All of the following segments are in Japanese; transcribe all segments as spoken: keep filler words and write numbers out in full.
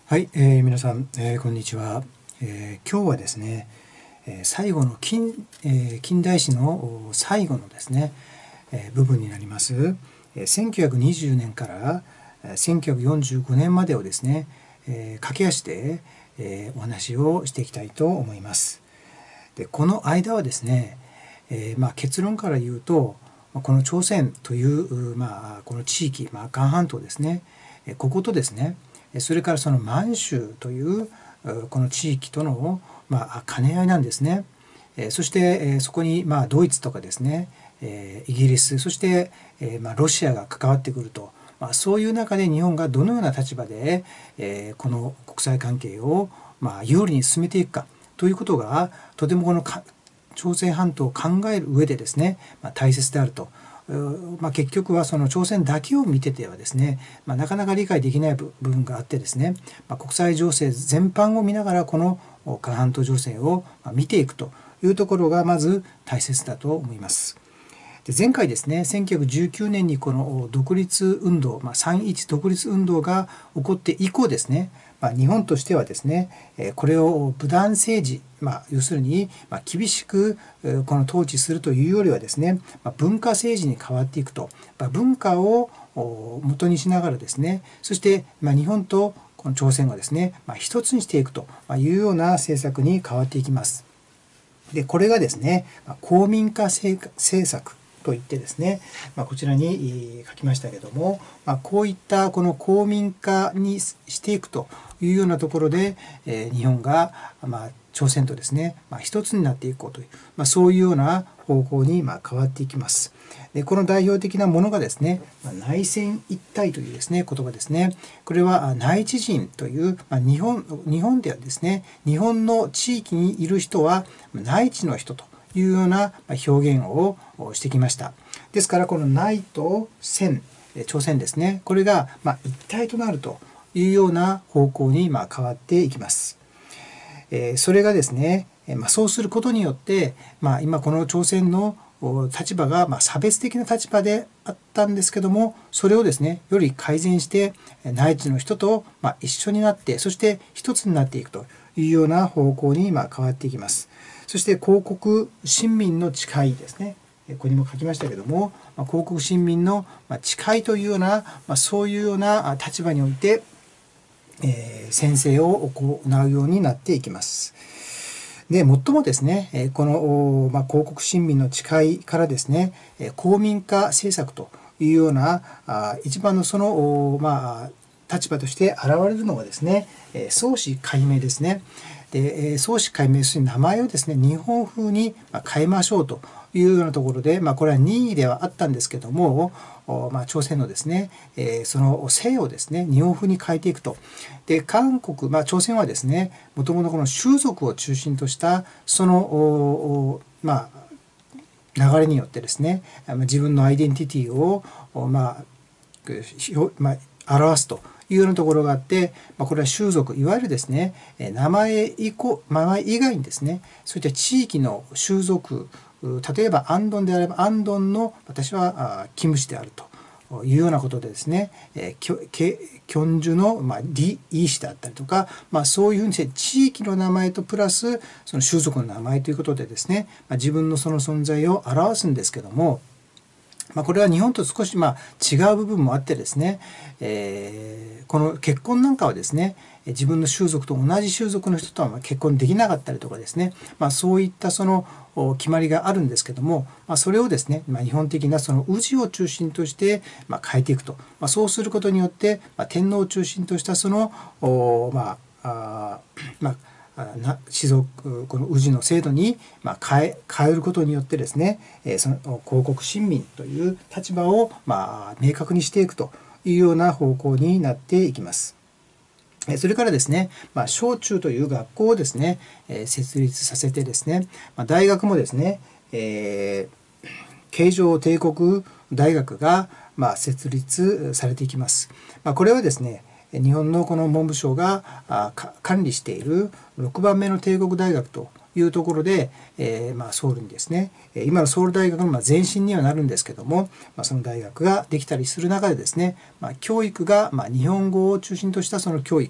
はい、えー皆さん、えーこんにちは。えー今日はですね、えー最後の近、えー近代史のお最後のですね、えー部分になります。えーせんきゅうひゃくにじゅうねんからえーせんきゅうひゃくよんじゅうごねんまでをですね、えー駆け足で、えーお話をしていきたいと思います。で、この間はですね、えーまあ、結論から言うと、まあこの朝鮮という、うまあ、この地域、まあ、韓半島ですね、えーこことですね、えそれからその満州といううこの地域との、まあ、兼ね合いなんですね。えーそして、えーそこに、まあ、ドイツとかですね、えーイギリス、そして、えーまあ、ロシアが関わってくると、まあ、そういう中で日本がどのような立場で、えーこの国際関係を、まあ、有利に進めていくかということがとてもこのか朝鮮半島を考える上でですね、まあ、大切であると。まあ、結局はその朝鮮だけを見ててはですね、まあ、なかなか理解できない部分があってですね、まあ、国際情勢全般を見ながらこの韓半島情勢を見ていくというところがまず大切だと思います。で、前回ですね、せんきゅうひゃくじゅうきゅうねんにこの独立運動、まあ、さんいち独立運動が起こって以降ですね、まあ、日本としてはですね、これを武断政治、まあ、要するに厳しくこの統治するというよりはですね、文化政治に変わっていくと、文化を元にしながらですね、そして日本とこの朝鮮をですね、一つにしていくというような政策に変わっていきます。で、これがですね、皇民化政策といってですね、まあ、こちらに書きましたけども、まあ、こういったこの皇民化にしていくというようなところで、えー、日本が、まあ、朝鮮とですね、まあ、一つになっていこうという、まあ、そういうような方向にまあ変わっていきます。で、この代表的なものがですね、内戦一体というですね、言葉ですね。これは内地人という、まあ、日本、日本ではですね、日本の地域にいる人は内地の人というような表現をしてきました。ですから、この内と鮮、朝鮮ですね、これがまあ一体となるというような方向にまあ変わっていきます。それがですね、まあ、そうすることによって、まあ、今この朝鮮の立場がまあ差別的な立場であったんですけども、それをですね、より改善して内地の人とまあ一緒になって、そして一つになっていくというような方向にまあ変わっていきます。そして広告親民の誓いですね、ここにも書きましたけども、広告親民の誓いというような、まあ、そういうような立場において、えー、宣誓を行うようになっていきます。で、最もですね、この、まあ、広告親民の誓いからですね、皇民化政策というような、あ一番のその、まあ、立場として現れるのはですね、創始改名ですね。で、創始改名する名前をですね、日本風に変えましょうというようなところで、まあ、これは任意ではあったんですけども、まあ、朝鮮のですね、えー、その姓をですね、日本風に変えていくと。で、韓国、まあ、朝鮮はですね、もともとこの習俗を中心とした、その、まあ、流れによってですね、自分のアイデンティティを、まあ、まあ、表すというようなところがあって、まあ、これは習俗、いわゆるですね、名前以降、名前以外にですね、そういった地域の習俗、例えばアンドンであればアンドンの私はキムシであるというようなことでですね、キョンジュの、まあ、リ・イー氏であったりとか、まあ、そういうふうにして地域の名前とプラスその習俗の名前ということでですね、まあ、自分のその存在を表すんですけども、まあ、これは日本と少しまあ違う部分もあってですね、えー、この結婚なんかはですね、自分の習俗と同じ習俗の人とは結婚できなかったりとかですね、まあ、そういったその決まりがあるんですけども、まあ、それをですね、まあ、日本的なその氏を中心としてまあ変えていくと、まあ、そうすることによって、まあ、天皇を中心としたそのまああまあな士族この氏の制度に、まあ、変え変えることによってですね、えー、その広告親民という立場を、まあ、明確にしていくというような方向になっていきます。それからですね、まあ、小中という学校をですね、えー、設立させてですね、まあ、大学もですね、えー、慶長帝国大学が、まあ、設立されていきます。まあ、これはですね、日本のこの文部省が管理しているろくばんめの帝国大学というところで、えー、まあソウルにですね、今のソウル大学のまあ前身にはなるんですけども、まあ、その大学ができたりする中でですね、まあ、教育がまあ日本語を中心としたその教育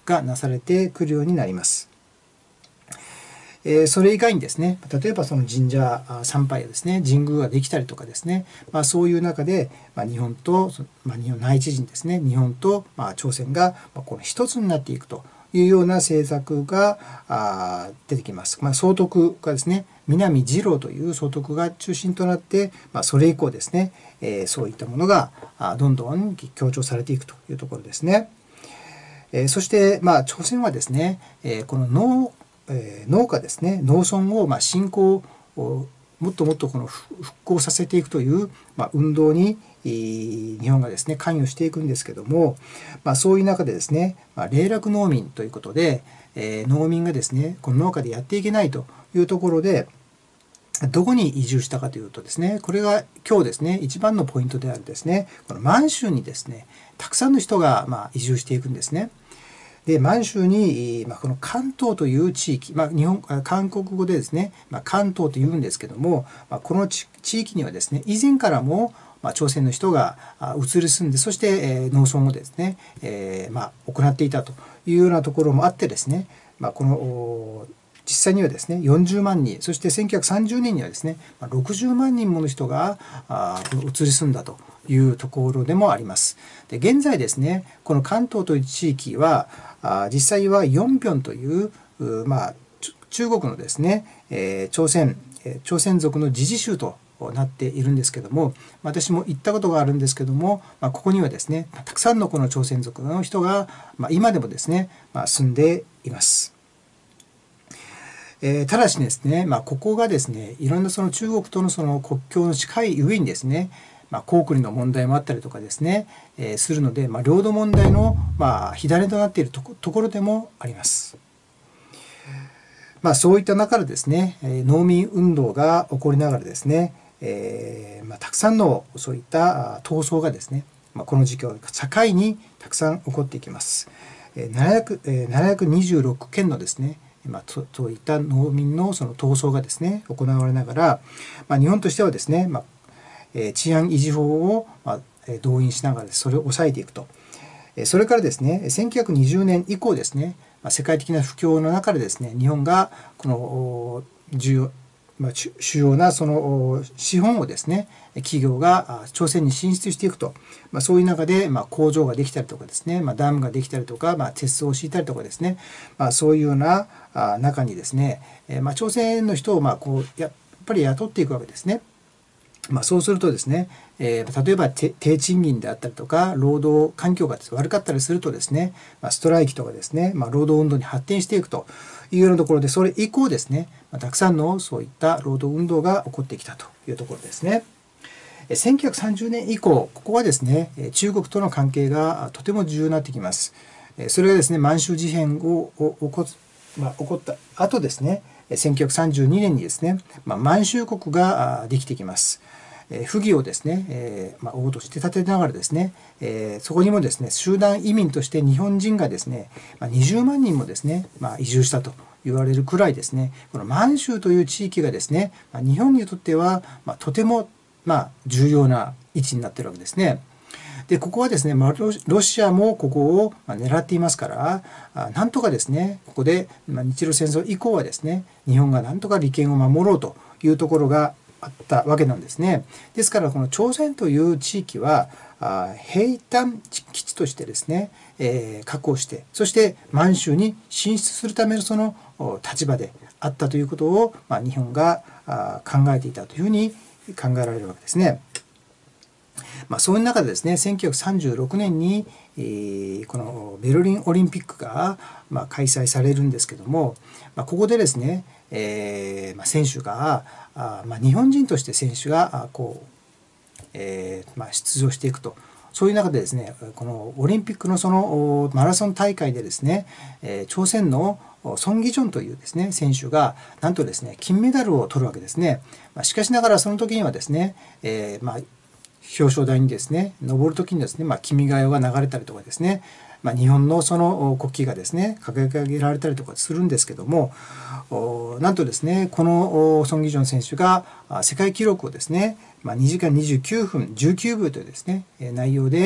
がなされてくるようになります。えー、それ以外にですね、例えばその神社参拝やですね、神宮ができたりとかですね、まあ、そういう中で、まあ、日本と、まあ、日本内地人ですね、日本と、まあ、朝鮮が、まあ、この一つになっていくというような政策があ出てきます。まあ、総督がですね、南次郎という総督が中心となって、まあ、それ以降ですね、えー、そういったものがあどんどん強調されていくというところですね。えー、そして、まあ、朝鮮はですね、えー、この農えー、農家ですね、農村をまあ振興をもっともっとこの復興させていくという、まあ、運動に日本がですね関与していくんですけども、まあ、そういう中でですね、まあ、寧楽農民ということで、えー、農民がですねこの農家でやっていけないというところでどこに移住したかというとですね、これが今日ですね一番のポイントであるですね、この満州にですねたくさんの人がまあ移住していくんですね。で満州に、まあ、この関東という地域、まあ、日本韓国語でですね、まあ、関東というんですけども、まあ、この地域にはですね以前からも、まあ、朝鮮の人が移り住んで、そして、えー、農村をですね、えーまあ、行っていたというようなところもあってですね、まあ、この実際にはですねよんじゅうまんにん、そしてせんきゅうひゃくさんじゅうねんにはですねろくじゅうまんにんもの人が移り住んだというところでもあります。で現在ですねこの関東という地域は実際はヨンピョンという、まあ、中国のですね、えー、朝鮮朝鮮族の自治州となっているんですけども、私も行ったことがあるんですけども、まあ、ここにはですねたくさんのこの朝鮮族の人が、まあ、今でもですね、まあ、住んでいます。えー、ただしですね、まあ、ここがですねいろんなその中国とのその国境の近い上にですね、まあ、高句麗の問題もあったりとかですね、えー、するので、まあ、領土問題の、まあ、火種となっているとこ、ところでもあります。まあ、そういった中でですね、えー、農民運動が起こりながらですね、えーまあ、たくさんのそういった闘争がですね、まあ、この時期を境にたくさん起こっていきます。えー、ななひゃく、えー、ななひゃくにじゅうろっけんのですねまあ、そういった農民のその闘争がですね行われながら、まあ、日本としてはですね、まあえー、治安維持法を、まあ、動員しながらそれを抑えていくと。それからですねせんきゅうひゃくにじゅうねん以降ですね、まあ、世界的な不況の中でですね日本がこの重要まあ、主要なその資本をですね企業が朝鮮に進出していくと、まあ、そういう中で、まあ、工場ができたりとかですね、まあ、ダムができたりとか、まあ、鉄道を敷いたりとかですね、まあ、そういうような中にですね、まあ、朝鮮の人をまあこうやっぱり雇っていくわけですね。まあ、そうするとですね、えー、例えば低賃金であったりとか労働環境が悪かったりするとですね、まあ、ストライキとかですね、まあ、労働運動に発展していくというようなところで、それ以降ですね、まあ、たくさんのそういった労働運動が起こってきたというところですね。せんきゅうひゃくさんじゅうねん以降、ここはですね中国との関係がとても重要になってきます。それがですね満州事変を起こ,、まあ、起こった後ですねせんきゅうひゃくさんじゅうにねんにですね、まあ、満州国ができてきます。えー、不義をですね、えーまあ、王として立てながらですね、えー、そこにもですね集団移民として日本人がですね、まあ、にじゅうまんにんもですね、まあ、移住したと言われるくらいですね、この満州という地域がですね、まあ、日本にとっては、まあ、とても、まあ、重要な位置になっているわけですね。でここはですね、まあ、ロシアもここを狙っていますから、あなんとかですねここで、まあ、日露戦争以降はですね日本がなんとか利権を守ろうというところがあったわけなんですね。ですからこの朝鮮という地域はあ兵站基地としてですね、えー、確保して、そして満州に進出するためのその立場であったということを、まあ、日本があ考えていたというふうに考えられるわけですね。まあ、そういう中でですねせんきゅうひゃくさんじゅうろくねんに、えー、このベルリンオリンピックが、まあ、開催されるんですけども、まあ、ここでですね、えーまあ、選手があ、まあ、日本人として選手がこう、えーまあ、出場していくと。そういう中でですねこのオリンピックのそのマラソン大会でですね、えー、朝鮮のソン・ギジョンというですね選手がなんとですね金メダルを取るわけですね。まあ、しかしながらその時にはですね、えーまあ表彰台にですね登る時にですね、まあ、君が代が流れたりとかですね、まあ、日本のその国旗がですね掲げ上げられたりとかするんですけども、なんとですねこのソン・ギジョン選手が世界記録をですね、まあ、にじかんにじゅうきゅうふんじゅうきゅうびょうというですね内容で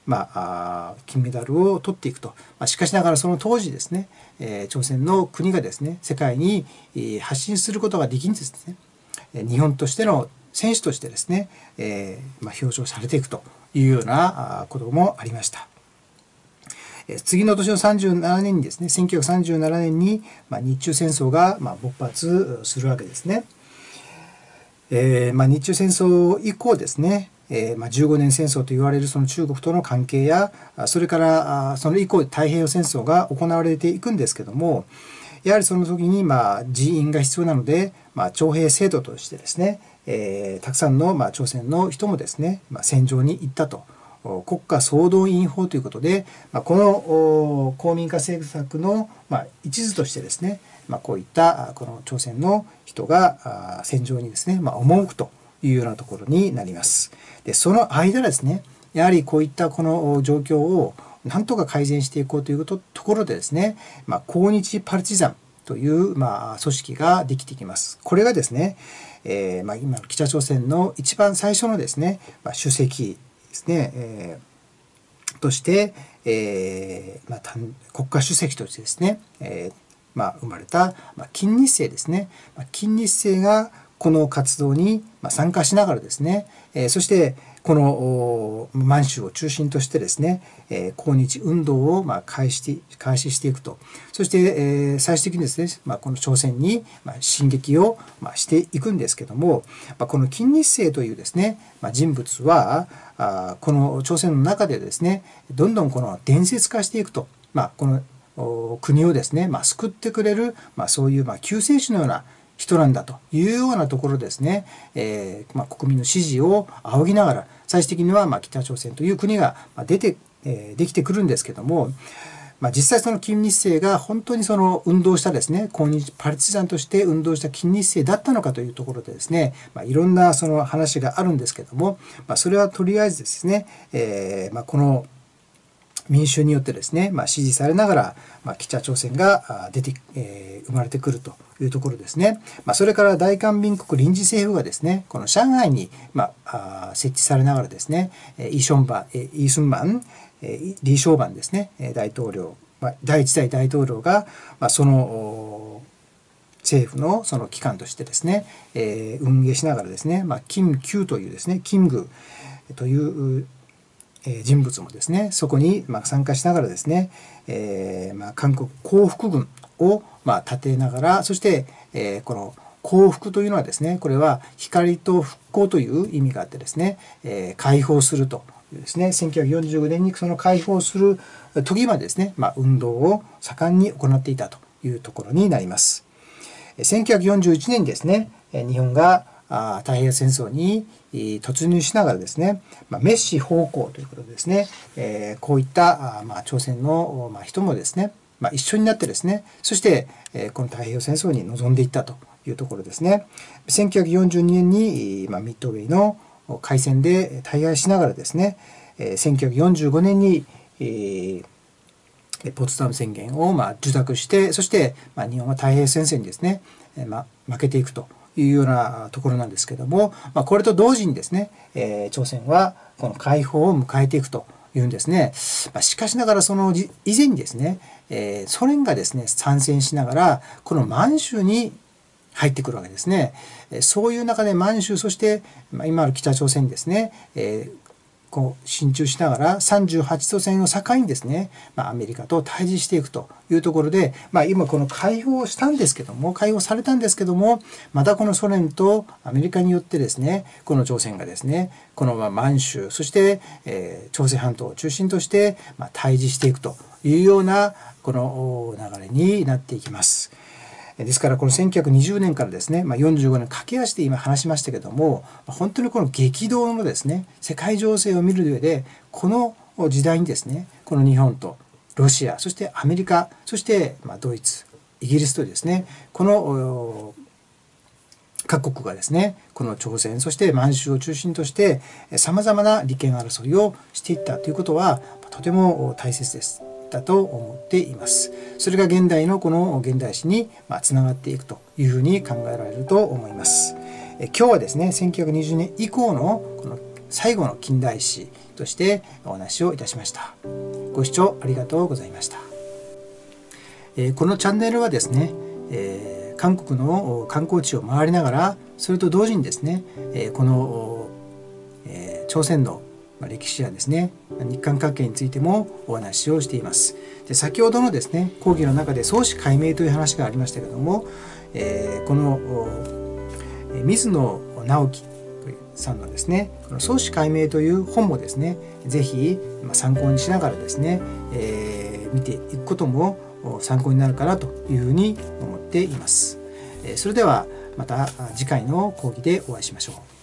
まあ、金メダルを取っていくと。まあ、しかしながらその当時ですね、えー、朝鮮の国がですね世界に発信することができんですね、日本としての選手としてですね、えーまあ、表彰されていくというようなこともありました。次の年のさんじゅうななねんにですね、せんきゅうひゃくさんじゅうななねんに、まあ、日中戦争が、まあ、勃発するわけですね。えーまあ、日中戦争以降ですね、えーまあ、じゅうごねん戦争と言われるその中国との関係や、それからその以降太平洋戦争が行われていくんですけども、やはりその時にまあ人員が必要なので、まあ、徴兵制度としてですね、えー、たくさんのまあ朝鮮の人もですね、まあ、戦場に行ったと。国家総動員法ということで、まあ、この公民化政策のまあ一途としてですね、まあ、こういったこの朝鮮の人が戦場にですね、まあ、赴くというようなところになります。で、その間ですね、やはりこういったこの状況をなんとか改善していこうというところでですね、まあ、抗日パルチザンというまあ組織ができてきます。これがですね、えー、まあ今の北朝鮮の一番最初のですね、まあ、主席ですね、えー、として、えーまあ、国家主席としてですね、えーまあ、生まれた、まあ、金日成ですね、まあ、金日成がこの活動に参加しながらですね、えー、そしてこの満州を中心としてですね、えー、抗日運動をまあ開始して開始していくと、そして、えー、最終的にですね、まあ、この朝鮮にまあ進撃をまあしていくんですけども、まあ、この金日成というですね、まあ、人物はあこの朝鮮の中でですね、どんどんこの伝説化していくと、まあ、この国をですね、まあ、救ってくれる、まあ、そういうまあ救世主のような人なんだというようなところですね、えーまあ、国民の支持を仰ぎながら最終的にはまあ北朝鮮という国が出て、えー、できてくるんですけども、まあ、実際その金日成が本当にその運動したですね、抗日パルチザンとして運動した金日成だったのかというところでですね、まあ、いろんなその話があるんですけども、まあ、それはとりあえずですね、えーまあ、この民衆によってですね、まあ、支持されながら、まあ、北朝鮮が出て、えー、生まれてくるというところですね。まあ、それから大韓民国臨時政府がですね、この上海に、まあ、設置されながらですね、イ・ションバン、イ・スンマン、リ・ショウバンですね、大統領、まあ、第一代大統領が、まあ、その政府のその機関としてですね、えー、運営しながらですね、まあ、金九というですね、金宮という人物もですね、そこにまあ参加しながらですね、えー、まあ韓国降伏軍をまあ立てながら、そして、えー、この降伏というのはですね、これは光と復興という意味があってですね、えー、解放するというですね、せんきゅうひゃくよんじゅうごねんにその解放する時までですね、まあ、運動を盛んに行っていたというところになります。せんきゅうひゃくよんじゅういちねんにですね、日本が太平洋戦争に突入しながらですね、まあ、メッシ方向ということでですね、えー、こういったまあ朝鮮のまあ人もですね、まあ、一緒になってですね、そしてこの太平洋戦争に臨んでいったというところですね。せんきゅうひゃくよんじゅうにねんに、まあ、ミッドウェイの海戦で対外しながらですね、せんきゅうひゃくよんじゅうごねんに、えーポツダム宣言をまあ受諾して、そしてまあ日本は太平洋戦線にですね、まあ、負けていくというようなところなんですけども、まあ、これと同時にですね、えー、朝鮮はこの解放を迎えていくというんですね。まあ、しかしながらその以前にですね、えー、ソ連がですね参戦しながらこの満州に入ってくるわけですね。そういう中で満州、そして今ある北朝鮮にですね、えーこう進駐しながらさんじゅうはちど線を境にですね、まあ、アメリカと対峙していくというところで、まあ、今この解放したんですけども、解放されたんですけども、またこのソ連とアメリカによってですね、この朝鮮がですね、このまあ満州、そして、えー、朝鮮半島を中心としてまあ対峙していくというようなこの流れになっていきます。ですからこのせんきゅうひゃくにじゅうねんからですね、まあ、よんじゅうごねん駆け足で今話しましたけども、本当にこの激動のですね世界情勢を見る上で、この時代にですね、この日本とロシア、そしてアメリカ、そしてまあドイツ、イギリスとですね、この各国がですね、この朝鮮、そして満州を中心としてさまざまな利権争いをしていったということはとても大切です。だと思っています。それが現代のこの現代史につながっていくというふうに考えられると思います。え今日はですね、せんきゅうひゃくにじゅうねん以降のこの最後の近代史としてお話をいたしました。ご視聴ありがとうございました。えー、このチャンネルはですね、えー、韓国の観光地を回りながら、それと同時にですね、えー、この、えー、朝鮮の歴史やですね、日韓関係についてもお話をしています。で、先ほどのですね、講義の中で創始解明という話がありましたけども、えー、この水野直樹さんのですね、この創始解明という本もですね、ぜひ参考にしながらですね、えー、見ていくことも参考になるかなというふうに思っています。それではまた次回の講義でお会いしましょう。